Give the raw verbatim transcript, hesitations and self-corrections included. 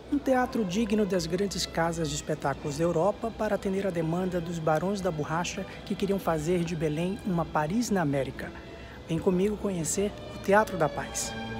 Um teatro digno das grandes casas de espetáculos da Europa para atender a demanda dos barões da borracha que queriam fazer de Belém uma Paris na América. Vem comigo conhecer o Teatro da Paz.